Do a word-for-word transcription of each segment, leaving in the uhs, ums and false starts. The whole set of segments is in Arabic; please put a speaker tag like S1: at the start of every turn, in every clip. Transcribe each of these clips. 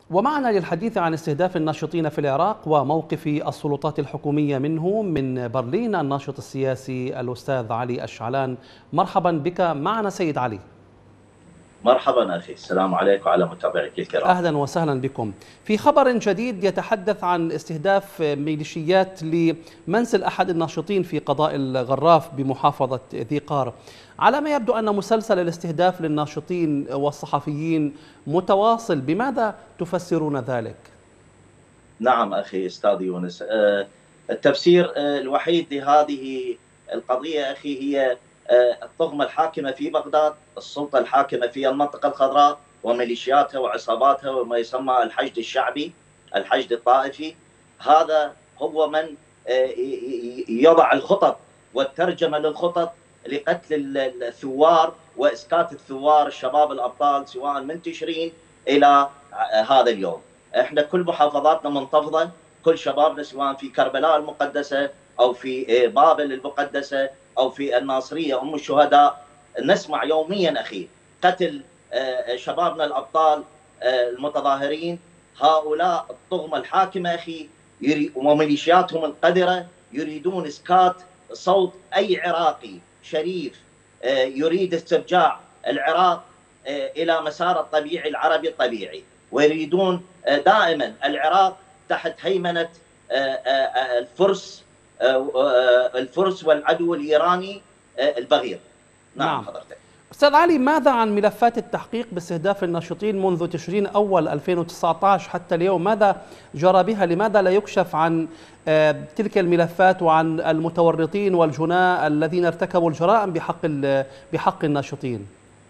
S1: ومعنا للحديث عن استهداف الناشطين في العراق وموقف السلطات الحكومية منه من برلين الناشط السياسي الأستاذ علي أشعلان. مرحبا بك معنا سيد علي.
S2: مرحبا أخي، السلام عليكم وعلى متابعيك الكرام.
S1: أهلا وسهلا بكم. في خبر جديد يتحدث عن استهداف ميليشيات لمنزل أحد الناشطين في قضاء الغراف بمحافظة ذي قار. على ما يبدو أن مسلسل الاستهداف للناشطين والصحفيين متواصل، بماذا تفسرون ذلك؟
S2: نعم أخي أستاذ يونس، التفسير الوحيد لهذه القضية أخي هي الطغمة الحاكمة في بغداد، السلطة الحاكمة في المنطقة الخضراء وميليشياتها وعصاباتها وما يسمى الحشد الشعبي، الحشد الطائفي. هذا هو من يضع الخطط والترجمة للخطط لقتل الثوار وإسكات الثوار الشباب الأبطال سواء منتشرين إلى هذا اليوم. احنا كل محافظاتنا منتفضة، كل شبابنا سواء في كربلاء المقدسة أو في بابل المقدسة أو في الناصرية أم الشهداء، نسمع يوميا أخي قتل شبابنا الأبطال المتظاهرين. هؤلاء الطغمة الحاكمة أخي وميليشياتهم القذرة يريدون إسكات صوت أي عراقي شريف يريد استرجاع العراق إلى مسار الطبيعي العربي الطبيعي، ويريدون دائما العراق تحت هيمنة الفرس الفرس والعدو الإيراني البغيض.
S1: نعم, نعم. حضرتك أستاذ علي، ماذا عن ملفات التحقيق باستهداف الناشطين منذ تشرين أول ألفين وتسعة عشر حتى اليوم؟ ماذا جرى بها؟ لماذا لا يكشف عن تلك الملفات وعن المتورطين والجناة الذين ارتكبوا الجرائم بحق بحق الناشطين؟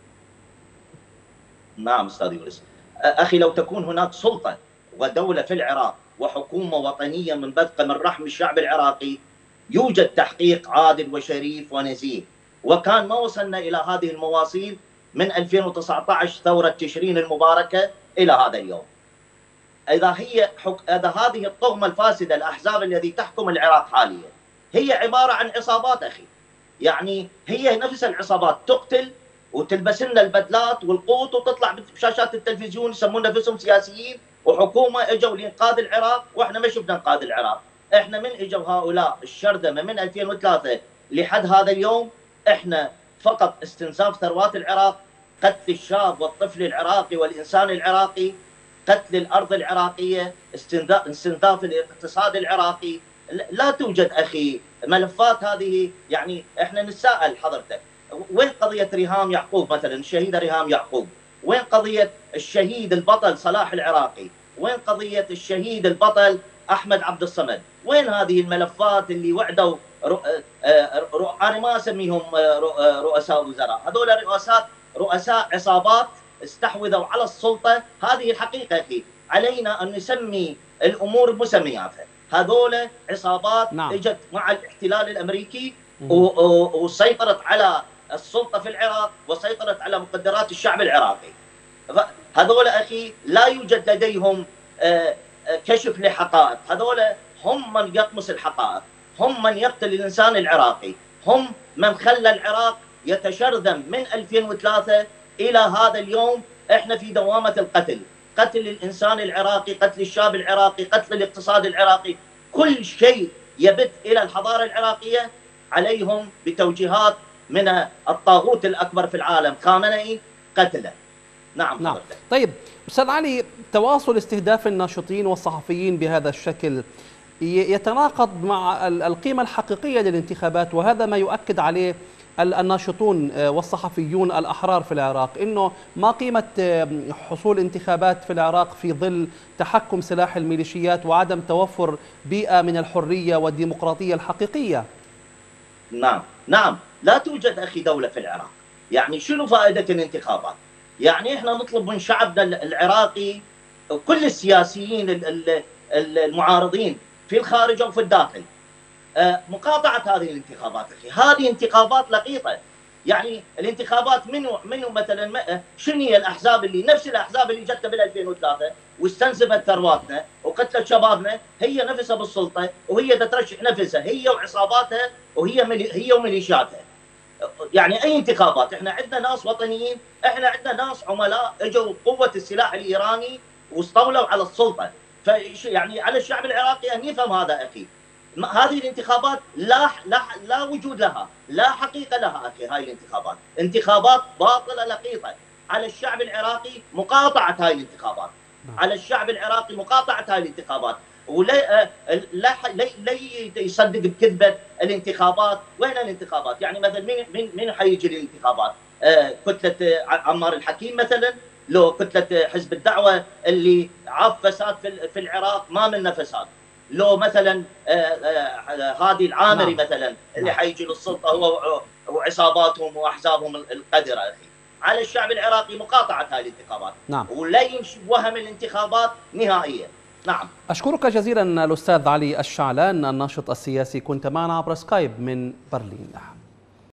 S2: نعم أستاذ يونس، أخي لو تكون هناك سلطة ودولة في العراق وحكومة وطنية منبثقة من رحم الشعب العراقي يوجد تحقيق عادل وشريف ونزيه، وكان ما وصلنا إلى هذه المواصيل من ألفين وتسعة عشر ثورة تشرين المباركة إلى هذا اليوم. إذا هي حك... إذا هذه الطغمة الفاسدة الأحزاب التي تحكم العراق حاليا هي عبارة عن عصابات أخي، يعني هي نفس العصابات تقتل وتلبس لنا البدلات والقوط وتطلع بشاشات التلفزيون يسمون نفسهم سياسيين وحكومة اجوا لإنقاذ العراق، واحنا ما شفنا انقاذ العراق. احنا من اجوا هؤلاء الشرذمة من ألفين وثلاثة لحد هذا اليوم احنا فقط استنزاف ثروات العراق، قتل الشاب والطفل العراقي والإنسان العراقي، قتل الأرض العراقية، استنزاف الاقتصاد العراقي. لا توجد أخي ملفات هذه. يعني احنا نتساءل حضرتك، وين قضية ريهام يعقوب مثلا، الشهيدة ريهام يعقوب؟ وين قضية الشهيد البطل صلاح العراقي؟ وين قضية الشهيد البطل أحمد عبد الصمد؟ وين هذه الملفات اللي وعدوا رؤ... رؤ... أنا ما أسميهم رؤساء وزراء، هذول رؤساء رؤساء عصابات استحوذوا على السلطة. هذه الحقيقة أخي، علينا أن نسمي الأمور بمسمياتها. هذول عصابات نعم. اجت مع الاحتلال الأمريكي و... وسيطرت على السلطة في العراق وسيطرت على مقدرات الشعب العراقي. هذول أخي لا يوجد لديهم كشف لحقائق، هذول هم من يطمس الحقائق، هم من يقتل الإنسان العراقي، هم من خلى العراق يتشرذم من ألفين وثلاثة إلى هذا اليوم. احنا في دوامة القتل، قتل الإنسان العراقي، قتل الشاب العراقي، قتل الاقتصاد العراقي، كل شيء يبت إلى الحضارة العراقية عليهم بتوجيهات من الطاغوت الأكبر في العالم خامنئي قتله. نعم,
S1: نعم. طيب أستاذ علي، تواصل استهداف الناشطين والصحفيين بهذا الشكل يتناقض مع القيمة الحقيقية للانتخابات، وهذا ما يؤكد عليه الناشطون والصحفيون الأحرار في العراق، إنه ما قيمة حصول انتخابات في العراق في ظل تحكم سلاح الميليشيات وعدم توفر بيئة من الحرية والديمقراطية الحقيقية.
S2: نعم نعم لا توجد أخي دولة في العراق. يعني شنو فائدة الانتخابات؟ يعني إحنا نطلب من شعبنا العراقي وكل السياسيين المعارضين في الخارج أو في الداخل مقاطعة هذه الانتخابات أخي. هذه انتخابات لقيطة. يعني الانتخابات منو منو مثلا شنو هي الأحزاب اللي نفس الأحزاب اللي جت قبل ألفين وثلاثة واستنزفت ثرواتنا وقتلت شبابنا، هي نفسها بالسلطة وهي تترشح نفسها هي وعصاباتها وهي ملي هي وميليشياتها. يعني أي انتخابات؟ إحنا عندنا ناس وطنيين، إحنا عندنا ناس عملاء اجوا قوة السلاح الإيراني واستولوا على السلطه. فيعني على الشعب العراقي ان يفهم هذا اخي. هذه الانتخابات لا لا لا وجود لها، لا حقيقه لها اخي. هاي الانتخابات انتخابات باطله لقيطه. على الشعب العراقي مقاطعه هاي الانتخابات. على الشعب العراقي مقاطعه هاي الانتخابات. ولا لا لا يصدق بكذبه الانتخابات. وين الانتخابات؟ يعني مثلا مين مين مين حيجي للانتخابات؟ آه كتله عمار الحكيم مثلا، لو كتله حزب الدعوه اللي عاف فساد في في العراق ما منه فساد، لو مثلا هادي العامري نعم. مثلا اللي حيجي للسلطه هو وعصاباتهم واحزابهم القذره اخي. على الشعب العراقي مقاطعه هذه الانتخابات
S1: نعم.
S2: ولا ينشب وهم الانتخابات نهائيا. نعم.
S1: اشكرك جزيلا الاستاذ علي الشعلان الناشط السياسي، كنت معنا عبر سكايب من برلين.